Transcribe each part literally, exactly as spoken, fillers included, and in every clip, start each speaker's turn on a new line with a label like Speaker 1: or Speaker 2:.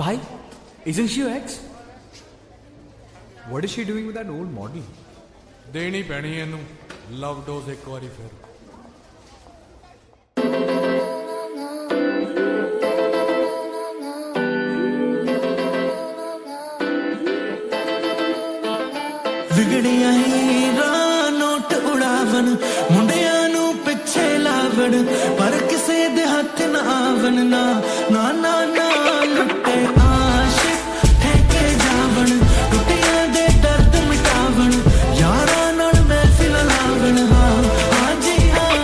Speaker 1: Bhai, isn't she your ex? What is she doing with that old model?
Speaker 2: देनी पैनी है इनू love dose एक बारी फिर
Speaker 3: विगड़िया हीरा नोट उड़ावन मुंडिया नू पिछे लावण पर किसे दे हाथ ना आवन ना ना ना ना लुटे आशिक ठेके जावन टुटिया दे दर्द मिटावन यारा नाल महफिल लावन हाँ हाँ जी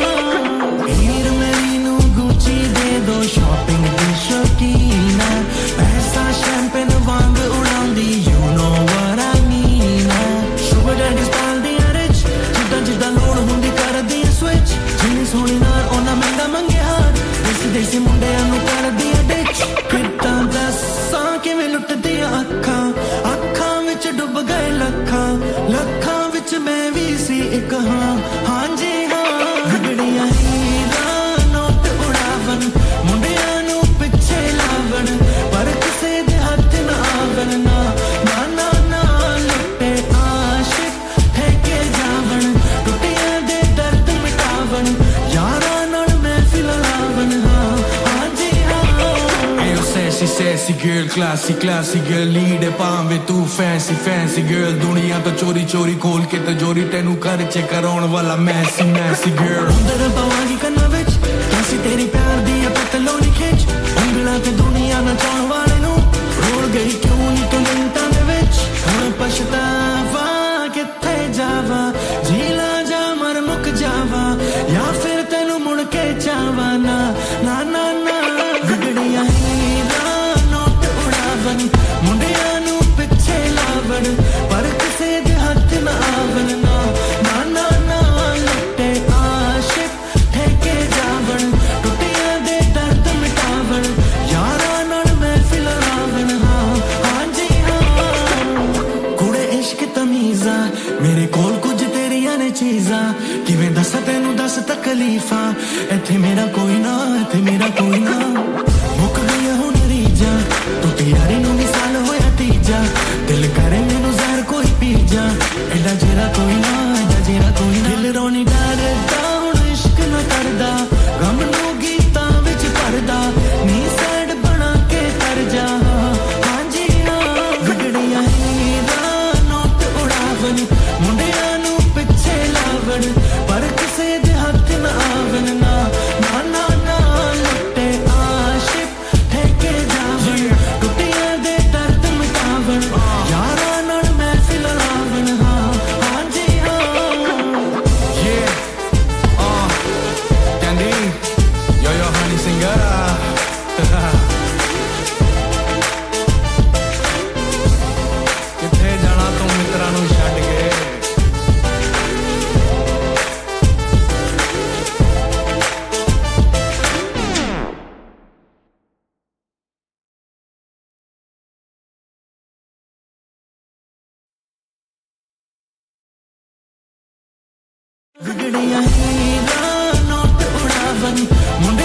Speaker 3: हाँ हीर मेरी नू गुची दे दो शॉपिंग दी शौकीन पैसा शैंपेन वांग उड़ांदी you know what I mean sugar daddy style दी रिच जिद्दां जिद्दां लोड़ हुंदी करदी स्विच जिन्नी सोहनी नाल ओना महंगा मंगे हार देसी देसी मुंडियां नू करदी डिच किद्दां दस्सां किवें लुटदियां अखां अखां विच डुब गए लखां लखां विच मैं भी सी एक हाँ हाँ जी हाँ विगड़ियां हीरा नोट उड़ावन मुंडियां नू पिछे लावन पर किसे दे हथ ना आवन ना ना ना ना लुटे आशिक ठेके जावन टुटियां दे दर्द मिटावन यारा नाल महफिल लावन हाँ हाँ जी हाँ
Speaker 4: Ayo sassy sassy girl classy classy girl lead ਭਾਵੇਂ ਤੂੰ fancy fancy girl ਦੁਨੀਆ ਤੋਂ ਚੋਰੀ ਚੋਰੀ ਖੋਲ ਕੇ ਤਜੋਰੀ ਤੈਨੂੰ ਘਰ ਚ ਕਰਾਉਣ ਵਾਲਾ ਮੈਸੀ ਮੈਸੀ girl
Speaker 3: ਅੰਦਰ ਪਵਾਂਗੀ ਕੰਨਾਂ ਵਿੱਚ ਕੈਸੀ ਤੇਰੀ ਪਿਆਰ ਦੀ ਪਤਲੋਨੀ ਖਿੱਚ ਉਂਗਲਾਂ ਤੇ ਦੁਨੀਆ ਨਚਾਉਣ ਵਾਲੇ ਨੂੰ ਰੋਲ ਗਈ ਕਿਉਂ ਨਹੀਂ ਤੂੰ ਮਿੰਟਾਂ ਦੇ ਵਿੱਚ ਹੁਣ ਪਛਤਾਵਾ ਕਿੱਥੇ ਜਾਵਾਂ ਜੀਲਾ ਜਾ ਮਰ ਮੁੱਕ ਜਾਵਾਂ ਜਾਂ ਫਿਰ ਤੈਨੂੰ ਮੁੜ ਕੇ ਚਾਹਾਂ ਨਾ ਨਾ ਨਾ ਨਾ ਵਿਗੜੀਆਂ ਹੀਰਾ ਨੋਟ ਉਡਾਵਣ ਮੁੰਡਿਆਂ ਨੂੰ ਪਿੱਛੇ ਲਾਵਣ ਪਰ ਕਿਸੇ ਦੇ ਹੱਥ ਨਾ ਆਵਣ ਨਾ ਨਾ ਨਾ ਨਾ ਲੁੱਟੇ ਆਸ਼ਿਕ ਠੇਕੇ ਜਾਵਣ ਟੁੱਟਿਆਂ ਦੇ ਦਰਦ ਮਿਟਾਵਣ ਯਾਰਾਂ ਨਾਲ ਮਹਿਫਿਲ ਲਾਵਣ ਹਾਂ ਹਾਂ ਜੀ ਹਾਂ ਕੁੜੇ ਇਸ਼ਕ ਤਮੀਜ਼ਾਂ ਮੇਰੇ ਕੋਲ ਕੁਝ ਤੇਰੀਆਂ ਨੇ ਚੀਜ਼ਾਂ ਕਿਵੇਂ ਦੱਸ ਤੈਨੂੰ ਦੱਸ ਤਕਲੀਫਾਂ ਇੱਥੇ ਮੇਰਾ ਕੋਈ ਨਾ ਇੱਥੇ ਮੇਰਾ ਕੋਈ ਨਾ ਮੁੱਕ ਗਈਆਂ ਹੁਣ ਰੀਜਾਂ ਟੁੱਟੀ ਯਾਰੀ ਨੂੰ ਮਿਸਾਲ ਹੋਇਆ ਤੀਜਾ ਦਿਲ ਕਰੇ ਮੈਨੂੰ ਜ਼ਹਿਰ ਕੋਈ ਪੀ ਜਾ ਐਡਾ ਜਿਹੜਾ ਕੋਈ ਨਾ ਐਡਾ ਜਿਹੜਾ ਕੋਈ ਨਾ ਦਿਲ ਰੋਣੀ ਡਰਦਾ ਹੁਣ ਇਸ਼ਕ ਨਾ ਕਰਦਾ ਗਮ ਨੂੰ ਗੀਤਾਂ ਵਿੱਚ ਭਰਦਾ ਨੀ ਸੈਡ ਬਣਾ ਕੇ ਤਰ ਜਾ ਹਾਂ ਜੀ ਹਾਂ ਵਿਗੜੀਆਂ ਹੀਰਾ ਨੋਟ ਉਡਾਵਣ ਮੁੰਡਿਆਂ ਨੂੰ ਪਿੱਛੇ ਲਾਵਣ ਪਰ ਕਿਸੇ ਦੇ ਹੱਥ ਨਾ ਆਵਣ ਨਾ ਨਾ ਨਾ ਨਾ ਲੁੱਟੇ ਆਸ਼ਿਕ ਠੇਕੇ ਜਾਵਣ ਟੁੱਟਿਆਂ ਦੇ ਦਰਦ ਮਿਟਾਵਣ ਯਾਰਾਂ ਨਾਲ ਮਹਿਫਿਲ ਲਾਵਣ ਹਾਂ ਹਾਂ ਜੀ ਹਾਂ
Speaker 4: yeah uh Candy yo yo honey singara ਕਿੱਥੇ ਜਾਣਾ ਤੂੰ ਮਿੱਤਰਾਂ ਨੂੰ ਛੱਡ ਕੇ
Speaker 3: ਵਿਗੜੀਆਂ ਹੀਰਾ ਨੋਟ ਉਡਾਵਣ ਮੁੰਡੇ